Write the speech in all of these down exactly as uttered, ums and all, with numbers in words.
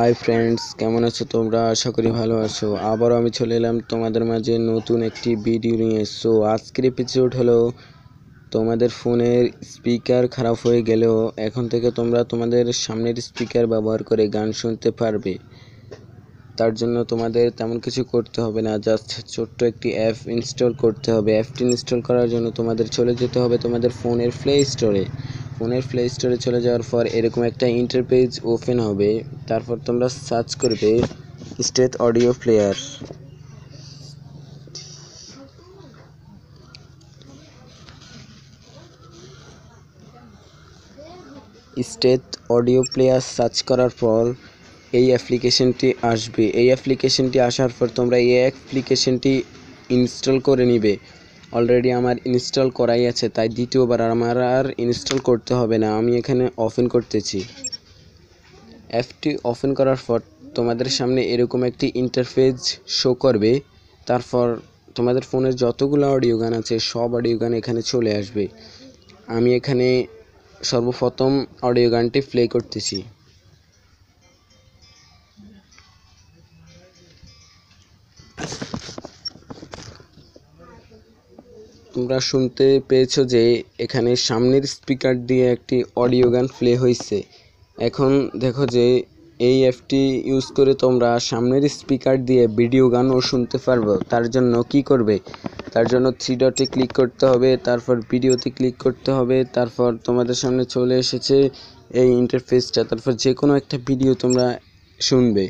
Hi friends, কেমন আছো তোমরা? আশা করি ভালো আছো। আবারও আমি চলে এলাম তোমাদের মাঝে নতুন একটি ভিডিও নিয়ে। সো আজকের এপিসোড হলো তোমাদের ফোনের স্পিকার খারাপ হয়ে গেলেও এখন থেকে তোমরা তোমাদের সামনের স্পিকার ব্যবহার করে গান শুনতে পারবে। তার জন্য তোমাদের তেমন কিছু করতে হবে না, জাস্ট ছোট্ট একটি অ্যাপ ইনস্টল করতে হবে। অ্যাপটি ইনস্টল করার জন্য তোমাদের চলে যেতে হবে তোমাদের ফোনের প্লে স্টোরে। ফোনের প্লে স্টোরে চলে যাওয়ার পর এরকম একটা ইন্টারপেজ ওপেন হবে। তারপর তোমরা সার্চ করবে state audio player. State audio player search করার পর এই অ্যাপ্লিকেশনটি আসবে। এই অ্যাপ্লিকেশনটি আসার পর তোমরা এই অ্যাপ্লিকেশনটি ইনস্টল করে নিবে। অলরেডি আমার ইনস্টল করাই আছে, তাই দ্বিতীয়বার আমার আর ইনস্টল করতে হবে না। আমি এখানে ওপেন করতেছি। অ্যাপটি ওপেন করার পর তোমাদের সামনে এরকম একটি ইন্টারফেস শো করবে। তারপর তোমাদের ফোনের যতগুলো অডিও গান আছে সব অডিও গান এখানে চলে আসবে। আমি এখানে সর্বপ্রথম অডিও গানটি প্লে করতেছি। তোমরা শুনতে পেয়েছো যে এখানে সামনের স্পিকার দিয়ে একটি অডিও গান প্লে হয়েছে। এখন দেখো যে এই অ্যাপটি ইউজ করে তোমরা সামনের স্পিকার দিয়ে ভিডিও গানও শুনতে পারবে। তার জন্য কি করবে? তার জন্য থ্রি ডটে ক্লিক করতে হবে, তারপর ভিডিওতে ক্লিক করতে হবে। তারপর তোমাদের সামনে চলে এসেছে এই ইন্টারফেসটা। তারপর যে কোনো একটা ভিডিও তোমরা শুনবে।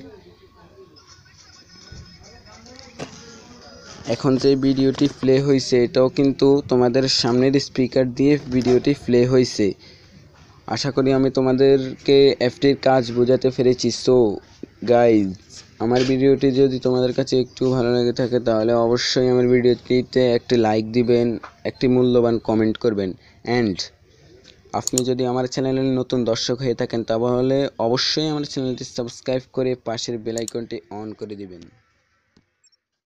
এখন যে ভিডিওটি প্লে হয়েছে এটাও কিন্তু তোমাদের সামনের স্পিকার দিয়ে ভিডিওটি প্লে হয়েছে। আশা করি আমি তোমাদেরকে অ্যাপটির কাজ বোঝাতে পেরেছি। সো গাইজ, আমার ভিডিওটি যদি তোমাদের কাছে একটু ভালো লেগে থাকে তাহলে অবশ্যই আমার ভিডিওটিতে একটি লাইক দিবেন, একটি মূল্যবান কমেন্ট করবেন। অ্যান্ড আপনি যদি আমার চ্যানেলের নতুন দর্শক হয়ে থাকেন তাহলে অবশ্যই আমার চ্যানেলটি সাবস্ক্রাইব করে পাশের বেল আইকনটি অন করে দিবেন।